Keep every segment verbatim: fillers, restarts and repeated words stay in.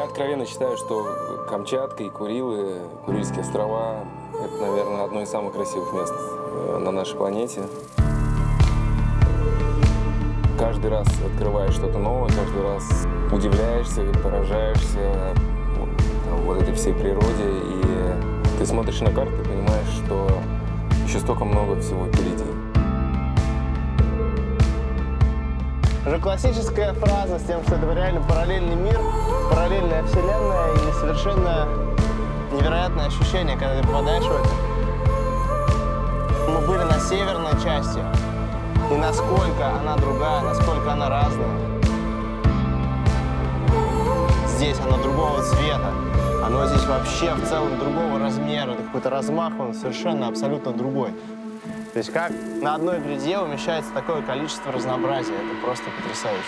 Я откровенно считаю, что Камчатка и Курилы, Курильские острова – это, наверное, одно из самых красивых мест на нашей планете. Каждый раз открываешь что-то новое, каждый раз удивляешься, поражаешься там, вот этой всей природе. И ты смотришь на карту и понимаешь, что еще столько много всего впереди. Уже классическая фраза с тем, что это реально параллельный мир, параллельная вселенная и совершенно невероятное ощущение, когда ты попадаешь в это. Мы были на северной части, и насколько она другая, насколько она разная. Здесь оно другого цвета, оно здесь вообще в целом другого размера, какой-то размах, он совершенно абсолютно другой. То есть как на одной гряде умещается такое количество разнообразия. Это просто потрясающе.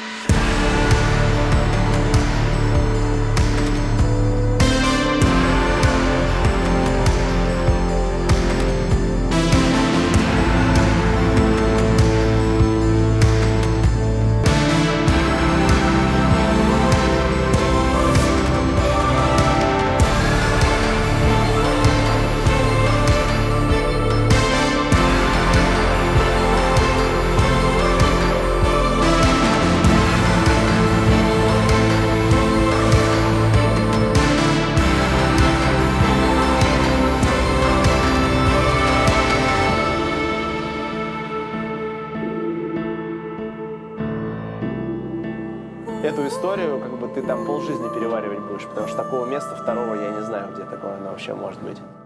Эту историю, как бы, ты там полжизни переваривать будешь, потому что такого места второго я не знаю, где такое оно вообще может быть.